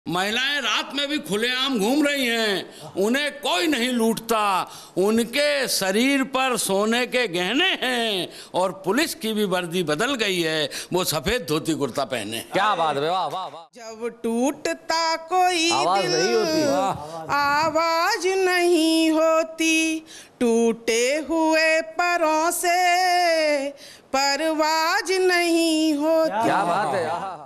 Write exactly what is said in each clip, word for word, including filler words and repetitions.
महिलाएं रात में भी खुलेआम घूम रही हैं, उन्हें कोई नहीं लूटता, उनके शरीर पर सोने के गहने हैं और पुलिस की भी वर्दी बदल गई है, वो सफेद धोती कुर्ता पहने। क्या बात है, वाह वाह वाह। जब टूटता कोई आवाज दिल, नहीं होती, आवाज नहीं होती, टूटे हुए परों से परवाज नहीं होती। क्या बात है।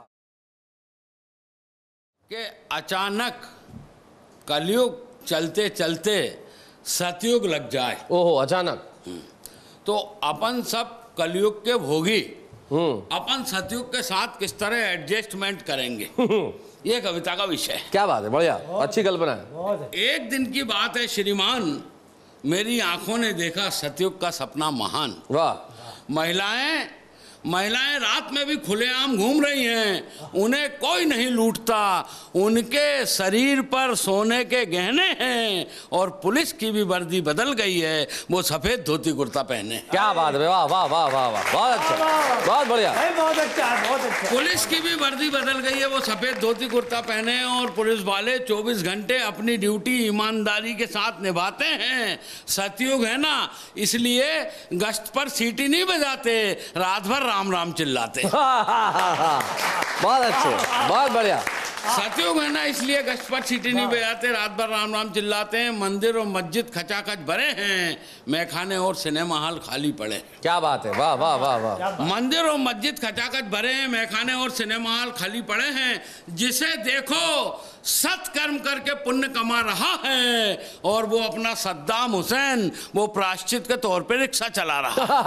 कि अचानक कलयुग चलते चलते सतयुग लग जाए। ओहो, अचानक। तो अपन सब कलयुग के भोगी हम्म अपन सतयुग के साथ किस तरह एडजस्टमेंट करेंगे, ये कविता का विषय है। क्या बात है, बढ़िया, अच्छी कल्पना है। एक दिन की बात है श्रीमान, मेरी आंखों ने देखा सतयुग का सपना महान। वाह। महिलाएं महिलाएं रात में भी खुलेआम घूम रही हैं, उन्हें कोई नहीं लूटता, उनके शरीर पर सोने के गहने हैं और पुलिस की भी वर्दी बदल गई है, वो सफेद धोती कुर्ता पहने। क्या बात है, वाह वाह वाह वाह वाह, बहुत अच्छा, बहुत बढ़िया, बहुत अच्छा, बहुत अच्छा। पुलिस की भी वर्दी बदल गई है, वो सफेद धोती कुर्ता पहने और पुलिस वाले चौबीस घंटे अपनी ड्यूटी ईमानदारी के साथ निभाते हैं। सतयुग है ना, इसलिए गश्त पर सीटी नहीं बजाते, रात भर राम राम चिल्लाते। बहुत अच्छे, बहुत बढ़िया। सतयुग है ना, इसलिए गश्त पर सीटी नहीं बजाते, रात भर राम राम चिल्लाते हैं। मंदिर और मस्जिद खचाखच भरे हैं, मैखाने और सिनेमा हॉल खाली पड़े। क्या बात है, वाह वाह वाह वाह। मंदिर और मस्जिद खचाखच भरे हैं, मैखाने और सिनेमा हॉल खाली पड़े हैं। जिसे देखो सत्कर्म करके पुण्य कमा रहा है और वो अपना सद्दाम हुसैन वो प्रायश्चित के तौर पे रिक्शा चला रहा है।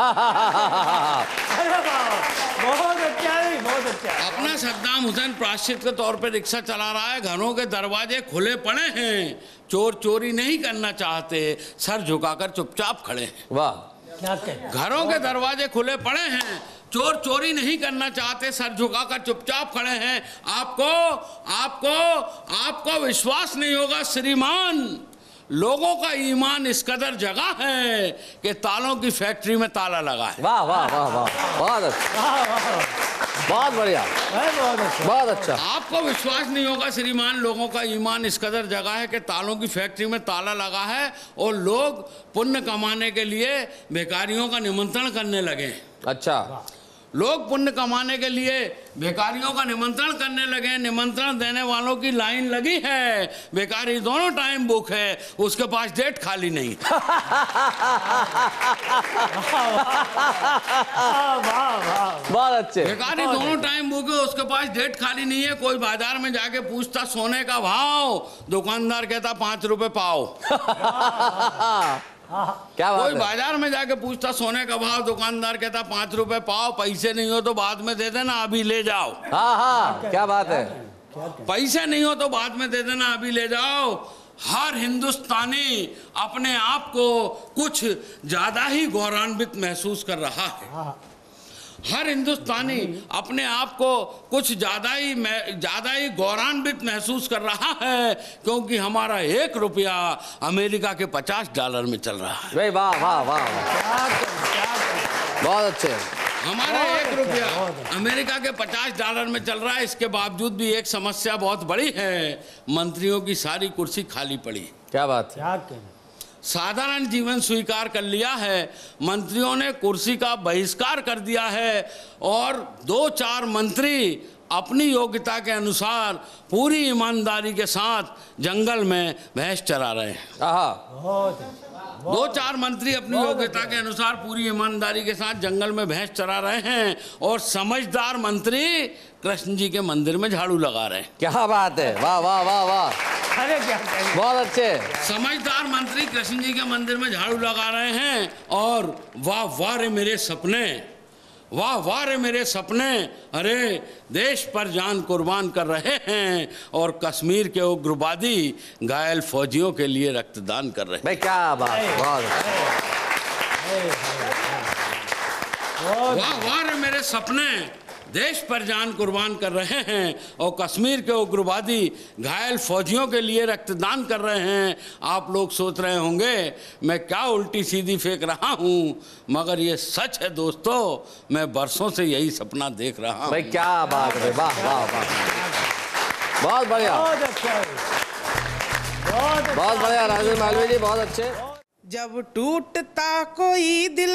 बहुत अच्छा है, बहुत अच्छा। अपना सद्दाम हुसैन प्रायश्चित के तौर पे रिक्शा चला रहा है। घरों के दरवाजे खुले पड़े हैं, चोर चोरी नहीं करना चाहते, सर झुकाकर चुपचाप खड़े हैं। वाह। घरों के दरवाजे खुले पड़े हैं, चोर चोरी नहीं करना चाहते, सर झुकाकर चुपचाप खड़े हैं। आपको आपको आपको विश्वास नहीं होगा श्रीमान, लोगों का ईमान इस कदर जगह है कि तालों की फैक्ट्री में ताला लगा है। वाह वाह वाह वाह, बहुत अच्छा, बहुत बढ़िया, बहुत अच्छा, बहुत अच्छा। आपको विश्वास नहीं होगा श्रीमान, लोगों का ईमान इस कदर जगह है कि तालों की फैक्ट्री में ताला लगा है और लोग पुण्य कमाने के लिए भिखारियों का निमंत्रण करने लगे। अच्छा, लोग पुण्य कमाने के लिए भिखारियों का निमंत्रण करने लगे। निमंत्रण देने वालों की लाइन लगी है, भिखारी दोनों टाइम बुक है, उसके पास डेट खाली नहीं। बहुत अच्छे। भिखारी दोनों टाइम बुक है, उसके पास डेट खाली नहीं है। कोई बाजार में जाके पूछता सोने का भाव, दुकानदार कहता पांच रुपए पाओ। क्या बात कोई है। बाजार में जाके पूछता सोने का भाव, दुकानदार कहता पांच रुपए पाओ, पैसे नहीं हो तो बाद में दे देना, अभी ले जाओ। हाँ हाँ, क्या बात है। पैसे नहीं हो तो बाद में दे देना, अभी ले जाओ। हर हिंदुस्तानी अपने आप को कुछ ज्यादा ही गौरवान्वित महसूस कर रहा है। हर हिंदुस्तानी अपने आप को कुछ ज्यादा ही ज्यादा ही गौरवान्वित महसूस कर रहा है, क्योंकि हमारा एक रुपया अमेरिका के पचास डॉलर में चल रहा है। भाई वाह वाह वाह, बहुत अच्छे। हमारा एक रुपया अमेरिका के पचास डॉलर में चल रहा है। इसके बावजूद भी एक समस्या बहुत बड़ी है, मंत्रियों की सारी कुर्सी खाली पड़ी। क्या बात है। साधारण जीवन स्वीकार कर लिया है, मंत्रियों ने कुर्सी का बहिष्कार कर दिया है और दो चार मंत्री अपनी योग्यता के अनुसार पूरी ईमानदारी के साथ जंगल में भैंस चरा रहे हैं। आहा। दो चार मंत्री अपनी योग्यता के अनुसार पूरी ईमानदारी के साथ जंगल में भैंस चरा रहे हैं और समझदार मंत्री कृष्ण जी के मंदिर में झाड़ू लगा रहे हैं। क्या बात है, वाह वाह वाह वाह, अरे क्या, बहुत अच्छे। समझदार मंत्री कृष्ण जी के मंदिर में झाड़ू लगा रहे हैं और वाह वाह रे मेरे सपने, वाह वाह रे मेरे सपने, अरे देश पर जान कुर्बान कर रहे हैं और कश्मीर के उग्रवादी घायल फौजियों के लिए रक्तदान कर रहे हैं। भाई क्या बात, बहुत वाह वाह रे मेरे सपने, देश पर जान कुर्बान कर रहे हैं और कश्मीर के उग्रवादी घायल फौजियों के लिए रक्तदान कर रहे हैं। आप लोग सोच रहे होंगे मैं क्या उल्टी सीधी फेंक रहा हूं, मगर ये सच है दोस्तों, मैं बरसों से यही सपना देख रहा हूं। भाई क्या बात है, वाह वाह वाह। बहुत बढ़िया, बहुत अच्छा है, बहुत अच्छा। बहुत बढ़िया राजेंद्र मालवीय जी, बहुत अच्छे। जब टूटता कोई दिल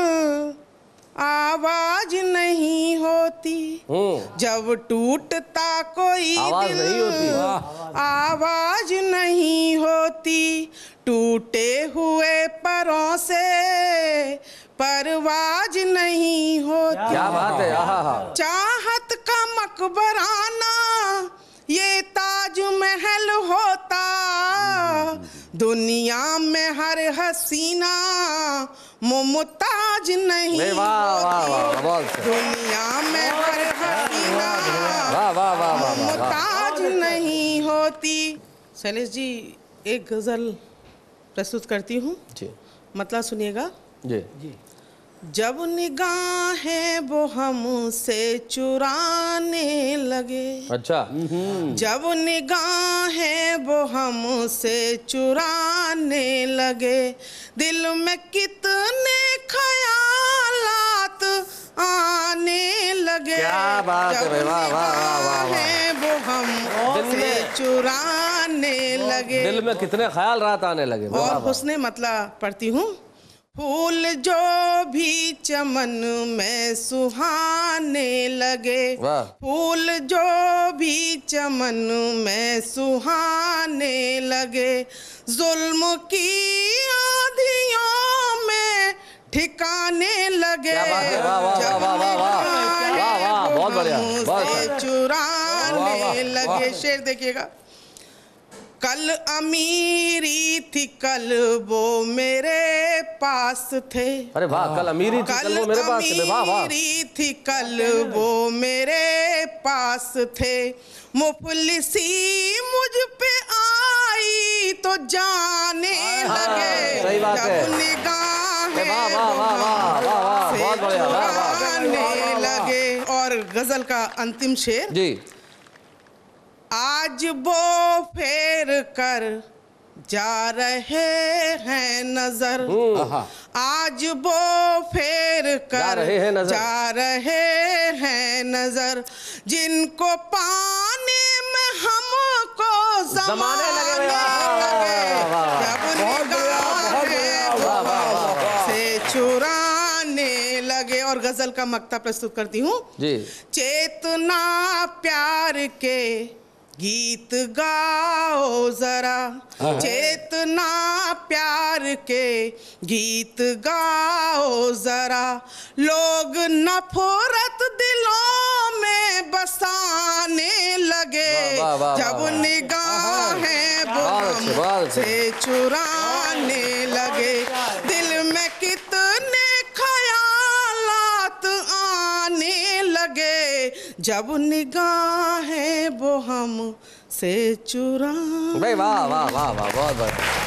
आवाज नहीं होती, हम्म, जब टूटता कोई आवाज दिल नहीं होती। आवाज नहीं होती, टूटे हुए परों से परवाज नहीं होती। क्या बात है, आहा हा। चाहत का मकबराना ये ताजमहल होता, दुनिया में हर हसीना मुमताज नहीं नहीं, वाह वाह वाह, बहुत अच्छा। दुनिया में हर हसीना वाह वाह वाह वाह वाह। मुमताज नहीं होती। शैलेश जी, एक गजल प्रस्तुत करती हूँ, जी मतलब सुनिएगा। जी जी। जब निगाहें वो हमसे चुराने लगे, अच्छा, जब निगाहें वो हमसे चुराने लगे, दिल में कितने ख्यालात आने लगे। क्या बात है जब भाई, वाह वाह वाह वाह वाह। निगाहें वो हमसे चुराने लगे, दिल में कितने ख्याल रात आने लगे। वाह, और वाह। हुस्ने मतलब पढ़ती हूँ। फूल जो भी चमन में सुहाने लगे, वाह। फूल जो भी चमन में सुहाने लगे, जुल्म की आंधियों में ठिकाने लगे। क्या बात है, वाह वाह वाह वाह वाह वाह वाह वाह, बहुत बढ़िया, बहुत अच्छा। चुराने लगे। शेर देखिएगा। कल अमीरी थी, कल वो मेरे पास थे। अरे वाह, कल अमीरी थी, कल वो मेरे पास थे। वाह वाह। अमीरी थी, कल वो मेरे पास थे। मुफलिसी मुझ पे आई तो जाने लगे। सही बात है। जब निगाहें वाह वाह वाह वाह वाह वाह, बहुत बढ़िया, वाह वाह। चुराने लगे। और गजल का अंतिम शेर। जी। आज वो फेर कर जा रहे हैं नजर, आज वो फेर कर जा रहे हैं नजर। जा रहे हैं नजर, जिनको पाने में हमको जमाने लगे। लगे। वाह, वाह, जब निगाहें वाह, वाह, वाह, वाह। से चुराने लगे। और गजल का मक्ता प्रस्तुत करती हूँ। जी। चेतना प्यार के गीत गाओ जरा, चेतना प्यार के गीत गाओ जरा, लोग नफरत दिलों में बसाने लगे। वाह, वाह, वाह, जब वाह। निगाहें बहुत अच्छे, बहुत वो अच्छे। से चुराने लगे, दिल में कितने ख्यालात आने लगे। जब निगाहें वो हम से चुरा। भाई वाह वाह वाह वाह, बहुत बढ़िया।